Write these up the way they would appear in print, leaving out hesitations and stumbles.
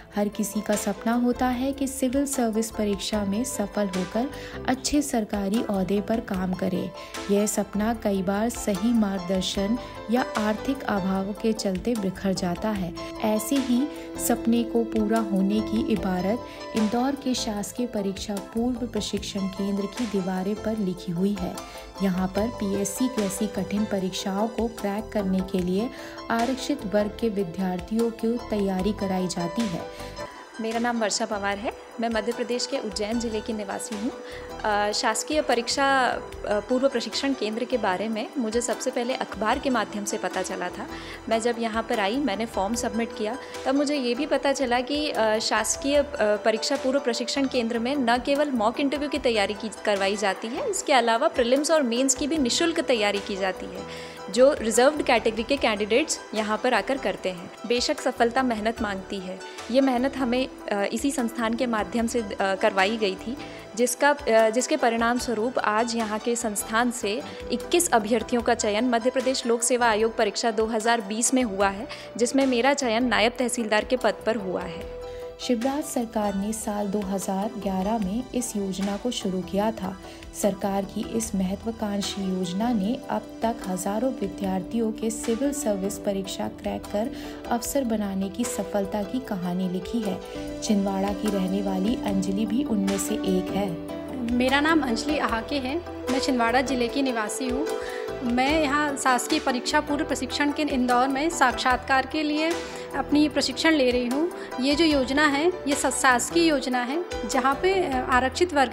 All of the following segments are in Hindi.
हर किसी का सपना होता है कि सिविल सर्विस परीक्षा में सफल होकर अच्छे सरकारी ओहदे पर काम करे। यह सपना कई बार सही मार्गदर्शन या आर्थिक अभाव के चलते बिखर जाता है। ऐसे ही सपने को पूरा होने की इबारत इंदौर के शासकीय परीक्षा पूर्व प्रशिक्षण केंद्र की दीवारें पर लिखी हुई है। यहाँ पर पीएससी जैसी कठिन परीक्षाओं को क्रैक करने के लिए आरक्षित वर्ग के विद्यार्थियों की तैयारी कराई जाती है। मेरा नाम वर्षा पवार है। मैं मध्य प्रदेश के उज्जैन ज़िले की निवासी हूँ। शासकीय परीक्षा पूर्व प्रशिक्षण केंद्र के बारे में मुझे सबसे पहले अखबार के माध्यम से पता चला था। मैं जब यहाँ पर आई, मैंने फॉर्म सबमिट किया, तब मुझे ये भी पता चला कि शासकीय परीक्षा पूर्व प्रशिक्षण केंद्र में न केवल मॉक इंटरव्यू की तैयारी करवाई जाती है, इसके अलावा प्रीलिम्स और मेंस की भी निःशुल्क तैयारी की जाती है, जो रिजर्व्ड कैटेगरी के कैंडिडेट्स यहाँ पर आकर करते हैं। बेशक सफलता मेहनत मांगती है। ये मेहनत हमें इसी संस्थान के माध्यम से करवाई गई थी, जिसके परिणाम स्वरूप आज यहाँ के संस्थान से 21 अभ्यर्थियों का चयन मध्य प्रदेश लोक सेवा आयोग परीक्षा 2020 में हुआ है, जिसमें मेरा चयन नायब तहसीलदार के पद पर हुआ है। शिवराज सरकार ने साल 2011 में इस योजना को शुरू किया था। सरकार की इस महत्वाकांक्षी योजना ने अब तक हजारों विद्यार्थियों के सिविल सर्विस परीक्षा क्रैक कर अफसर बनाने की सफलता की कहानी लिखी है। छिंदवाड़ा की रहने वाली अंजलि भी उनमें से एक है। मेरा नाम अंजलि आहाके है। मैं छिंदवाड़ा जिले की निवासी हूँ। मैं यहाँ शासकीय परीक्षा पूर्व प्रशिक्षण के इंदौर में साक्षात्कार के लिए अपनी प्रशिक्षण ले रही हूँ। ये जो योजना है, ये शासकीय योजना है, जहाँ पे आरक्षित वर्ग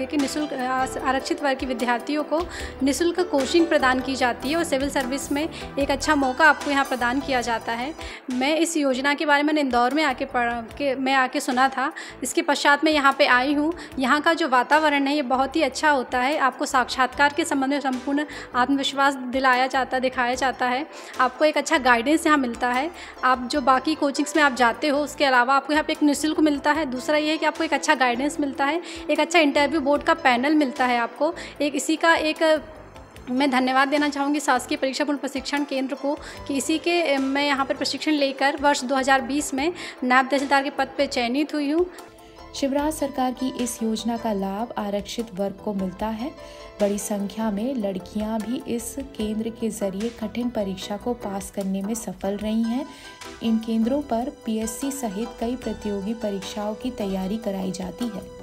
के विद्यार्थियों को निःशुल्क कोचिंग प्रदान की जाती है और सिविल सर्विस में एक अच्छा मौका आपको यहाँ प्रदान किया जाता है। मैं इस योजना के बारे में इंदौर में आके सुना था। इसके पश्चात मैं यहाँ पे आई हूँ। यहाँ का जो वातावरण है, ये बहुत ही अच्छा होता है। आपको साक्षात्कार के संबंध में संपूर्ण आत्मविश्वास दिखाया जाता है। आपको एक अच्छा गाइडेंस यहाँ मिलता है। आप जो बाकी कोचिंग्स में आप जाते हो, उसके अलावा आपको यहाँ पे एक निःशुल्क मिलता है। दूसरा ये है कि आपको एक अच्छा गाइडेंस मिलता है, एक अच्छा इंटरव्यू बोर्ड का पैनल मिलता है आपको। मैं धन्यवाद देना चाहूँगी शासकीय परीक्षा पूर्व प्रशिक्षण केंद्र को कि मैं यहाँ पर प्रशिक्षण लेकर वर्ष 2020 में नायब तहसीलदार के पद पर चयनित हुई हूँ। शिवराज सरकार की इस योजना का लाभ आरक्षित वर्ग को मिलता है। बड़ी संख्या में लड़कियां भी इस केंद्र के जरिए कठिन परीक्षा को पास करने में सफल रही हैं। इन केंद्रों पर पीएससी सहित कई प्रतियोगी परीक्षाओं की तैयारी कराई जाती है।